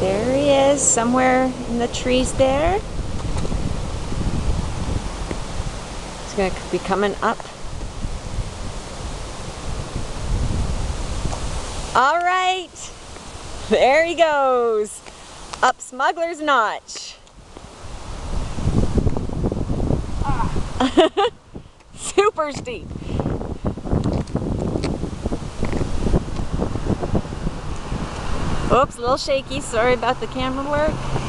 There he is, somewhere in the trees there. He's going to be coming up. All right, there he goes, up Smuggler's Notch. Super steep. Oops, a little shaky. Sorry about the camera work.